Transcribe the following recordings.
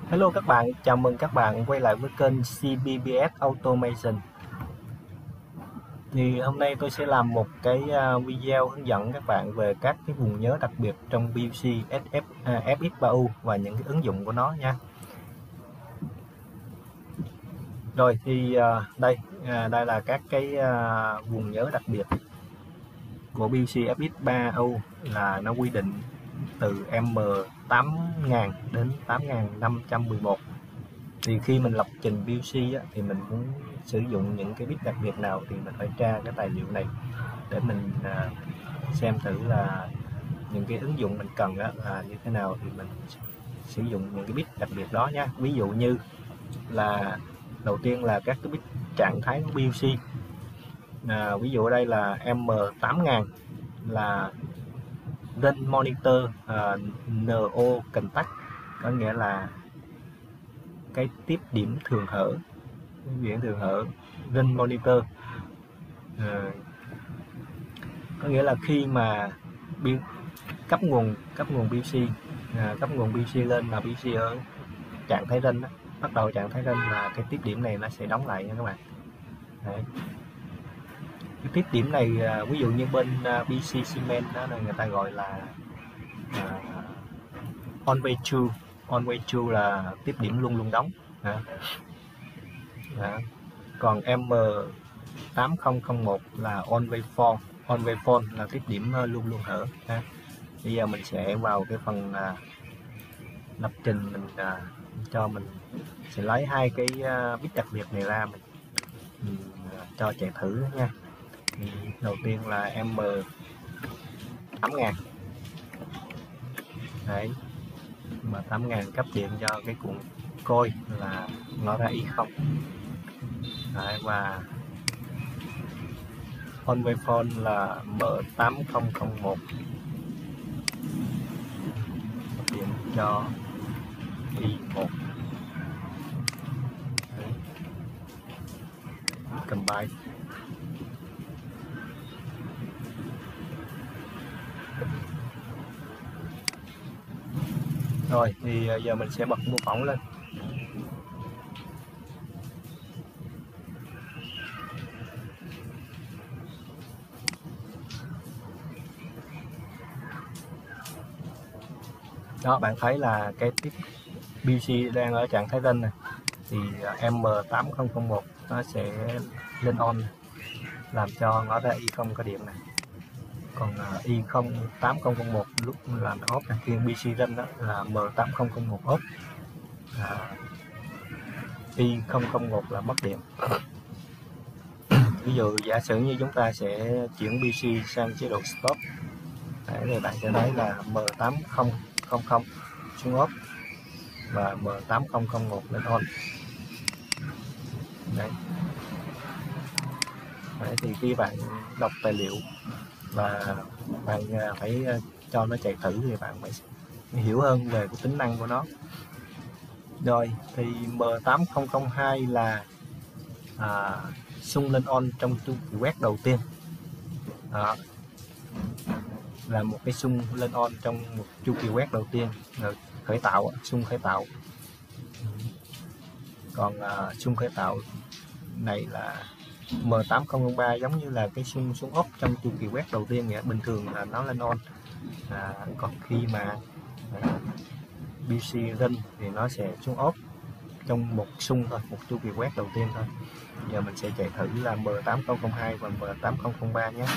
Hello các bạn, chào mừng các bạn quay lại với kênh CBBS Automation. Thì hôm nay tôi sẽ làm một cái video hướng dẫn các bạn về các cái vùng nhớ đặc biệt trong PLC FX3U và những cái ứng dụng của nó nha. Rồi thì đây là các cái vùng nhớ đặc biệt của PLC FX3U, là nó quy định từ M8000 đến 8511. Thì khi mình lập trình PLC á, thì mình muốn sử dụng những cái bit đặc biệt nào thì mình phải tra cái tài liệu này để mình xem thử là những cái ứng dụng mình cần á, là như thế nào thì mình sử dụng những cái bit đặc biệt đó nha. Ví dụ như là đầu tiên là các cái bit trạng thái của PLC. Ví dụ ở đây là M8000 là Run Monitor NO Contact, có nghĩa là cái tiếp điểm thường hở, Run Monitor. Có nghĩa là khi mà cấp nguồn PC cấp nguồn PC lên mà PC ở trạng thái run đó, bắt đầu trạng thái run là cái tiếp điểm này nó sẽ đóng lại nha các bạn. Đấy. Cái tiếp điểm này ví dụ như bên PC Siemens đó là người ta gọi là on way to là tiếp điểm luôn luôn đóng. Còn M8001 là on way fall là tiếp điểm luôn luôn hở. Bây giờ mình sẽ vào cái phần lập trình, mình sẽ lấy hai cái bit đặc biệt này ra, mình cho chạy thử nha. Thì đầu tiên là M8000. Đấy, M8000 cấp điện cho cái cuộn côi là nó ra Y0. Đấy, và on waveform là M8001 cấp điện cho Y1. Combine. Rồi thì giờ mình sẽ bật mô phỏng lên. Đó, bạn thấy là cái tiếp PC đang ở trạng thái run này, thì M8001 nó sẽ lên on làm cho nó ra Y0 có điểm này. Còn Y8001 lúc làm off này, khi PC run đó là M8001 off, Y001 là mất điểm. Ví dụ giả sử như chúng ta sẽ chuyển PC sang chế độ stop. Đấy, thì bạn sẽ thấy là M8000 xuống off và M8001 lên on. Đấy. Đấy, thì khi bạn đọc tài liệu và bạn phải cho nó chạy thử thì bạn phải hiểu hơn về cái tính năng của nó. Rồi thì M8002 là xung lên on trong chu kỳ quét đầu tiên. Đó, là một cái xung lên on trong một chu kỳ quét đầu tiên, khởi tạo, xung khởi tạo. Còn xung khởi tạo này là M8003 giống như là cái xung off trong chu kỳ quét đầu tiên vậy. Bình thường là nó lên on, còn khi mà PC run thì nó sẽ xuống off trong một xung thôi, một chu kỳ quét đầu tiên thôi. Giờ mình sẽ chạy thử là M8002 và M8003 nhé.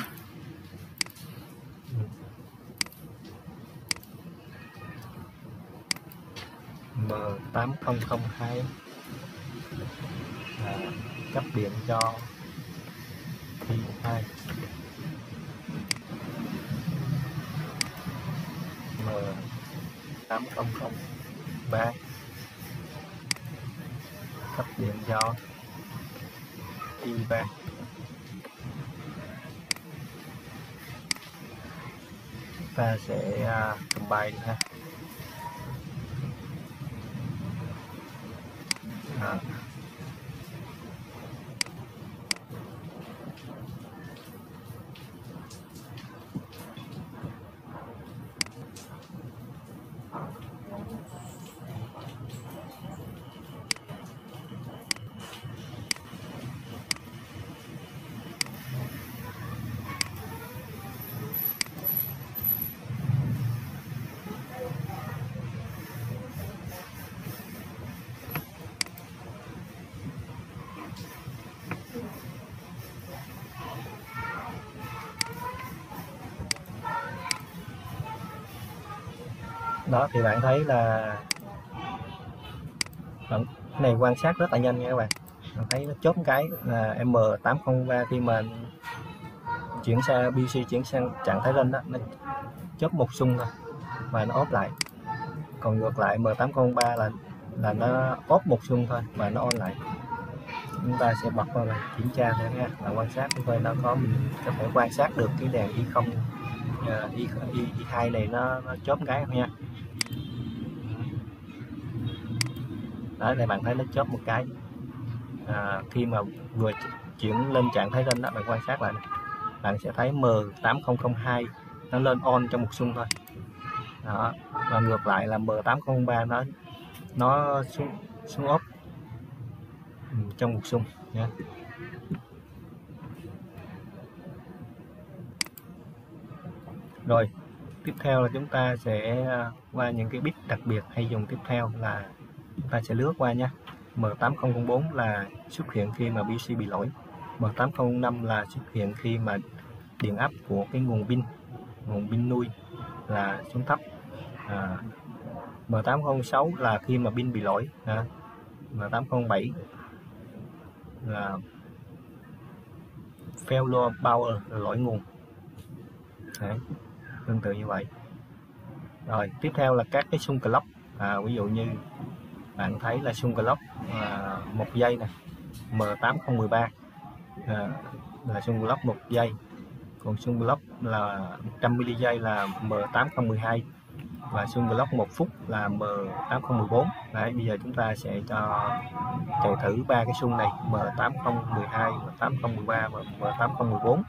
M8002 cấp điện cho I2. M8003 cấp điện cho I3. Ta sẽ combine ha. Đó thì bạn thấy là cái này quan sát rất là nhanh nha các bạn. Bạn thấy nó chốt cái là M803 khi mà chuyển sang BC, chuyển sang trạng thái lên đó, nó chốt một xung thôi và nó off lại. Còn ngược lại M803 là nó off một xung thôi và nó on lại. Chúng ta sẽ bật vào này kiểm tra nữa nha, là quan sát coi nó có, mình có thể quan sát được cái đèn Y0 Y2 này nó chốt cái không nha. Đó, đây bạn thấy nó chốt một cái. Khi mà vừa chuyển lên trạng thái lên đó, bạn quan sát lại này, bạn sẽ thấy M8002 nó lên on trong một xung thôi. Đó, và ngược lại là M803 nó xuống off trong một xung nha. Rồi tiếp theo là chúng ta sẽ qua những cái bit đặc biệt hay dùng tiếp theo là chúng ta sẽ lướt qua nha. M8004 là xuất hiện khi mà BC bị lỗi, M8005 là xuất hiện khi mà điện áp của cái nguồn pin nuôi là xuống thấp, M806 là khi mà pin bị lỗi, M807 là failure power là lỗi nguồn. Đấy, tương tự như vậy. Rồi tiếp theo là các cái xung clock, ví dụ như bạn thấy là xung clock 1 giây này, M8013 là xung clock 1 giây, còn xung clock là 100 ms là M8012 và xung clock 1 phút là M8014. Đấy, bây giờ chúng ta sẽ cho chạy thử ba cái xung này, M8012, M8013 và M8014.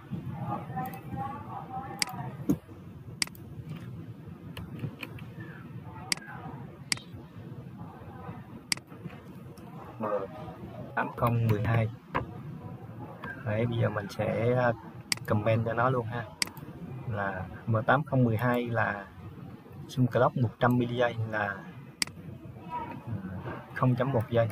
M8012. Đấy, bây giờ mình sẽ comment cho nó luôn ha, là M8012 là xung clock 100 ms là 0.1 giây.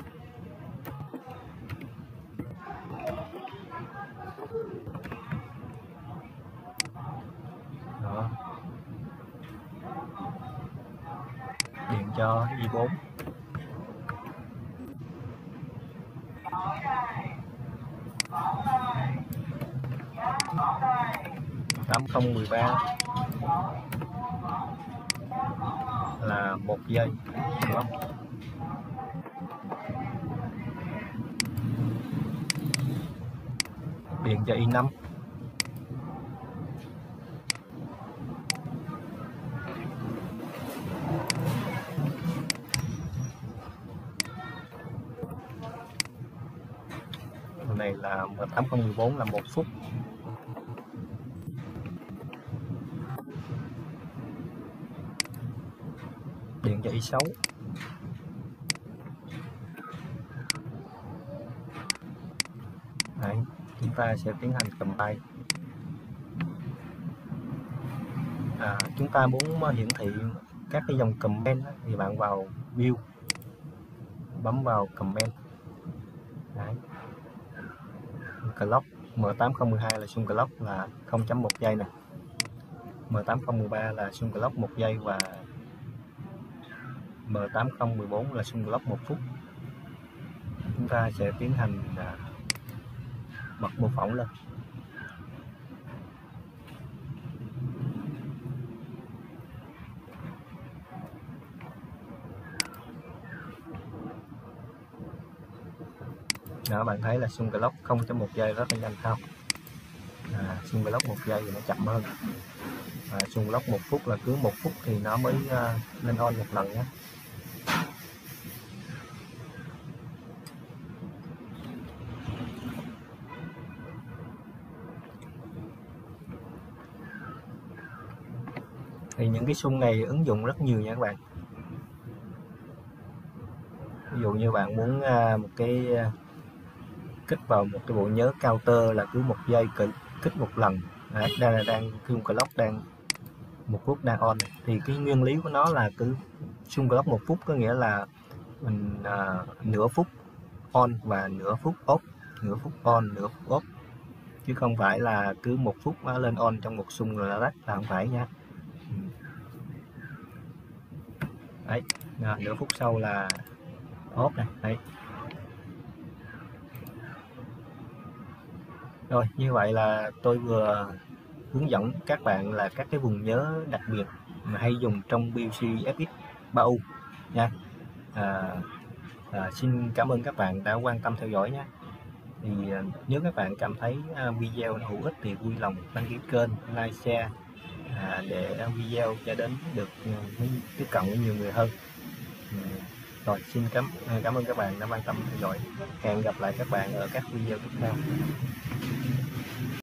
Đó, điện cho i4. M8013 là 1 giây. Đó. Điện cho i5. Này là M8014 là 1 phút. Điện cho i6. Đấy, chúng ta sẽ tiến hành combine. Chúng ta muốn hiển thị các cái dòng comment thì bạn vào view, bấm vào comment. Đấy. Clock M8012 là xung clock là 0.1 giây nè, M8013 là xung clock 1 giây và M8014 là xung clock 1 phút. Chúng ta sẽ tiến hành bật mô phỏng lên. Đó, bạn thấy là xung clock 0.1 giây rất là nhanh không? Xung clock 1 giây thì nó chậm hơn. Xung clock 1 phút là cứ 1 phút thì nó mới lên on một lần nhé. Thì những cái xung này ứng dụng rất nhiều nha các bạn. Ví dụ như bạn muốn một cái kích vào một cái bộ nhớ counter là cứ 1 giây kích một lần. Đấy, đây là đang xung clock đang 1 phút đang on này. Thì cái nguyên lý của nó là cứ xung clock 1 phút có nghĩa là mình nửa phút on và nửa phút off, nửa phút on nửa phút off, chứ không phải là cứ 1 phút nó lên on trong một xung rồi là tắt, là không phải nha. Đấy, nửa phút sau là ốp này. Đấy. Rồi, như vậy là tôi vừa hướng dẫn các bạn là các cái vùng nhớ đặc biệt mà hay dùng trong BLC FX 3U nha. Xin cảm ơn các bạn đã quan tâm theo dõi nhé. Thì nếu các bạn cảm thấy video hữu ích thì vui lòng đăng ký kênh, like, share để video cho đến được tiếp cận với nhiều người hơn. Rồi, xin cảm ơn các bạn đã quan tâm theo dõi. Hẹn gặp lại các bạn ở các video tiếp theo.